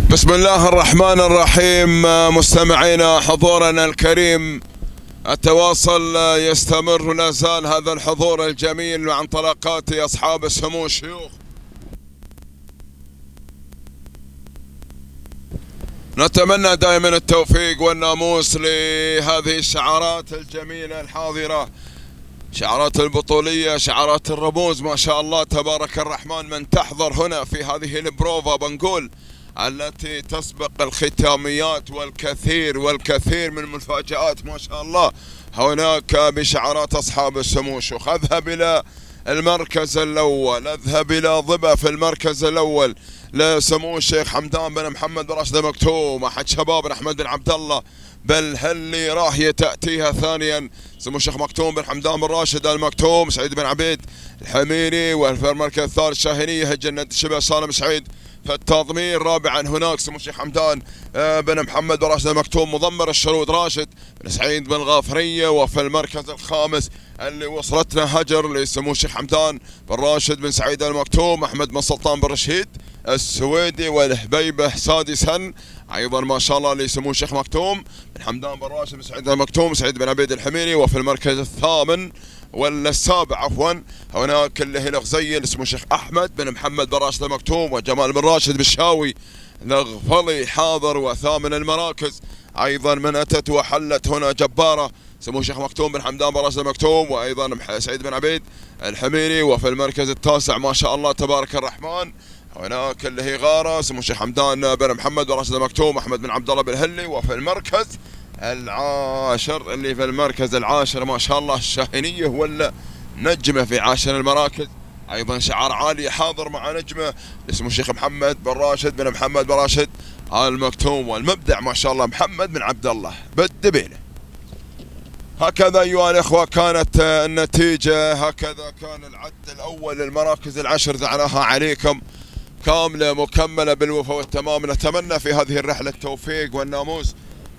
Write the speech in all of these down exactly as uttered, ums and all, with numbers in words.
بسم الله الرحمن الرحيم. مستمعينا حضورنا الكريم، التواصل يستمر، لا زال هذا الحضور الجميل مع انطلاقات أصحاب السمو الشيوخ. نتمنى دائما التوفيق والناموس لهذه الشعارات الجميلة الحاضرة، شعارات البطولية، شعارات الرموز، ما شاء الله تبارك الرحمن. من تحضر هنا في هذه البروفا بنقول التي تسبق الختاميات والكثير والكثير من المفاجآت ما شاء الله هناك بشعارات أصحاب السمو الشيوخ. أذهب إلى المركز الأول، أذهب إلى ضبا في المركز الأول لسمو الشيخ حمدان بن محمد بن راشد المكتوم، أحد شبابنا أحمد بن عبد الله بالهلي. راهية تأتيها ثانيا سمو الشيخ مكتوم بن حمدان بن راشد المكتوم، سعيد بن عبيد الحميري. وفي المركز الثالث شاهينية هجنة الشبه سالم سعيد في التضمير. رابعا هناك سمو الشيخ حمدان بن محمد بن راشد المكتوم مضمر الشرود راشد بن سعيد بن غافرية. وفي المركز الخامس اللي وصلتنا هجر لسمو الشيخ حمدان بن راشد بن سعيد المكتوم أحمد بن سلطان بن رشيد السويدي. والهبيبة سادسا ايضا ما شاء الله لسمو الشيخ مكتوم بن حمدان بن راشد بن سعيد المكتوم سعيد بن عبيد الحميري. وفي المركز الثامن ولا السابع عفوا هناك اللي هي الغزيل سمو الشيخ احمد بن محمد بن راشد المكتوم وجمال بن راشد بالشاوي الغفلي حاضر. وثامن المراكز ايضا من اتت وحلت هنا جباره سمو الشيخ مكتوم بن حمدان بن راشد المكتوم وايضا سعيد بن عبيد الحميري. وفي المركز التاسع ما شاء الله تبارك الرحمن هناك اللي هي غاره سمو الشيخ حمدان بن محمد بن راشد المكتوم احمد بن عبد الله بالهلي. وفي المركز العاشر اللي في المركز العاشر ما شاء الله الشاهينية ولا نجمة في عاشر المراكز، ايضا شعار عالي حاضر مع نجمة اسمه الشيخ محمد بن راشد بن محمد بن راشد المكتوم. والمبدع ما شاء الله محمد بن عبد الله بالدبيلة. هكذا ايها الاخوة كانت النتيجة، هكذا كان العد الاول للمراكز العشر، دعناها عليكم كاملة مكملة بالوفاء والتمام. نتمنى في هذه الرحلة التوفيق والناموس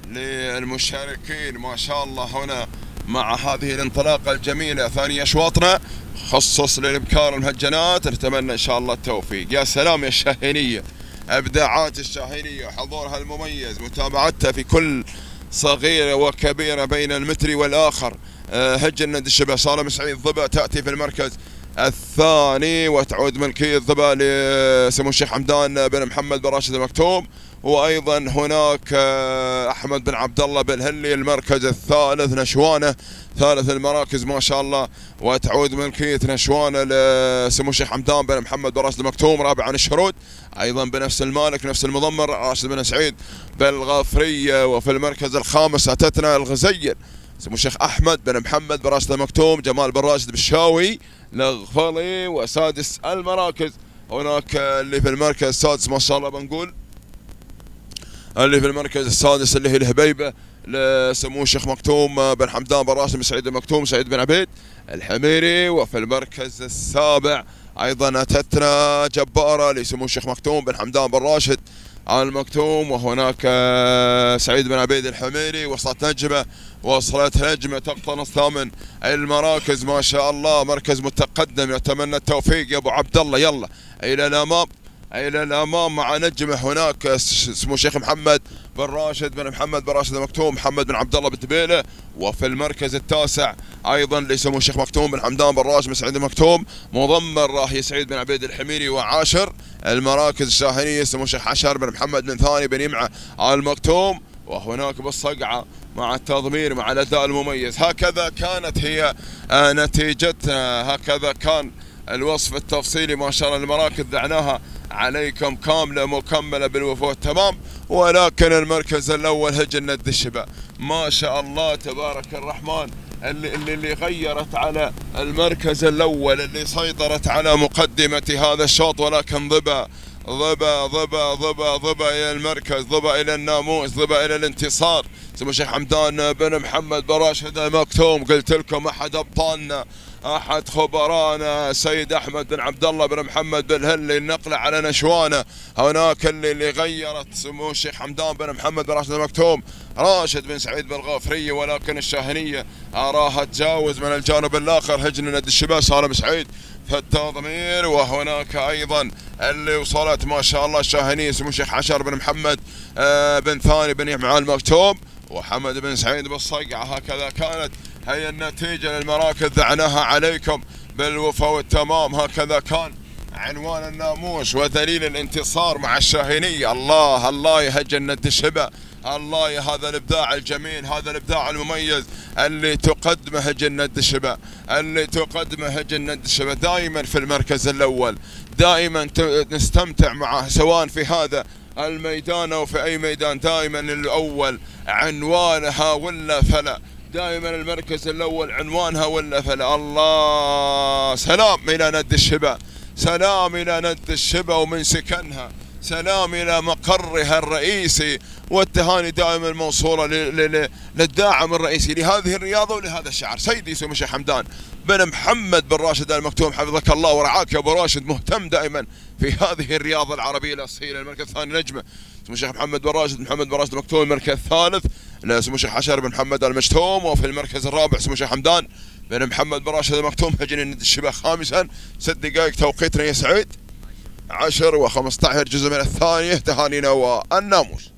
للمشاركين ما شاء الله هنا مع هذه الانطلاقة الجميلة. ثاني اشواطنا خصص للابكار المهجنات، نتمنى ان شاء الله التوفيق. يا سلام يا الشاهينية، ابداعات الشاهينية، حضورها المميز، متابعتها في كل صغيرة وكبيرة بين المتر والاخر. هجن الشبه سالم سعيد ضبا تأتي في المركز الثاني وتعود ملكية ضبا لسمو الشيخ حمدان بن محمد بن راشد المكتوم. وايضا هناك احمد بن عبد الله بالهلي المركز الثالث نشوانه ثالث المراكز ما شاء الله. وتعود ملكيه نشوانه لسمو الشيخ حمدان بن محمد بن راشد المكتوم. رابعا الشرود ايضا بنفس المالك نفس المضمر راشد بن سعيد بالغافريه. وفي المركز الخامس اتتنا الغزيل سمو الشيخ احمد بن محمد بن راشد المكتوم جمال بن راشد بالشاوي الغفلي. وسادس المراكز هناك اللي في المركز السادس ما شاء الله بنقول اللي في المركز السادس اللي هي الهبيبة لسمو الشيخ مكتوم بن حمدان بن راشد بن سعيد المكتوم سعيد بن عبيد الحميري. وفي المركز السابع ايضا اتتنا جبارة لسمو الشيخ مكتوم بن حمدان بن راشد المكتوم. وهناك سعيد بن عبيد الحميري. وصلت نجمة وصلت نجمة تقتنص ثامن المراكز ما شاء الله، مركز متقدم. نتمنى التوفيق يا ابو عبد الله، يلا الى الامام الى الامام مع نجمه. هناك اسمه الشيخ محمد بن راشد بن محمد بن راشد المكتوم محمد بن عبد الله بالدبيله. وفي المركز التاسع ايضا اللي يسموه الشيخ مكتوم بن حمدان بن راشد بن سعيد المكتوم مضمر راهي سعيد بن عبيد الحميري. وعاشر المراكز الشاهينيه يسموه الشيخ حشر بن محمد بن ثاني بن يمعه المكتوم. وهناك بالصقعه مع التضمير مع الاداء المميز. هكذا كانت هي نتيجتنا، هكذا كان الوصف التفصيلي ما شاء الله. المراكز دعناها عليكم كاملة مكملة بالوفاء والتمام. ولكن المركز الأول هجن الدشبة ما شاء الله تبارك الرحمن اللي, اللي, اللي غيرت على المركز الأول، اللي سيطرت على مقدمة هذا الشوط. ولكن ضبا ضبا ضبا ضبا ضبا إلى المركز، ضبا إلى الناموس، ضبا إلى الانتصار. سمو الشيخ حمدان بن محمد بن راشد المكتوم، قلت لكم أحد أبطالنا احد خبرانا سيد احمد بن عبد الله بن محمد بالهلي النقله على نشوانه. هناك اللي, اللي غيرت سمو الشيخ حمدان بن محمد بن راشد المكتوم راشد بن سعيد بالغافريه. ولكن الشاهينيه اراها تجاوز من الجانب الاخر. هجن ند الشباب سالم سعيد في التضمير. وهناك ايضا اللي وصلت ما شاء الله الشاهنية سمو الشيخ عشر بن محمد آه بن ثاني بن يحيى المكتوم وحمد بن سعيد بالصقعة. هكذا كانت هي النتيجة للمراكز، دعناها عليكم بالوفا والتمام. هكذا كان عنوان الناموس ودليل الانتصار مع الشاهينية. الله الله يا جنة الشبا، الله يا هذا الابداع الجميل، هذا الابداع المميز اللي تقدمه جنة الشبا، اللي تقدمه جنة الشبا دائما في المركز الاول، دائما نستمتع معه سواء في هذا الميدان او في اي ميدان. دائما الاول عنوانها ولا فلا، دائما المركز الاول عنوانها ولا فلا. الله سلام الى ند الشبا، سلام الى ند الشبا ومن سكنها، سلام الى مقرها الرئيسي، والتهاني دائما موصوله للداعم الرئيسي لهذه الرياضه ولهذا الشعر سيدي سمو الشيخ حمدان بن محمد بن راشد المكتوم، حفظك الله ورعاك يا ابو راشد، مهتم دائما في هذه الرياضه العربيه الاصيله. المركز الثاني نجمه سمو الشيخ محمد بن راشد محمد بن راشد المكتوم، المركز الثالث سمو الشيخ عشر بن محمد المشتوم، وفي المركز الرابع سمو الشيخ حمدان بن محمد بن راشد المكتوم. هجن الشباب خامسا ست دقائق توقيتنا يا سعيد، عشر وخمسة عشر جزء من الثانيه. تهانينا والناموس.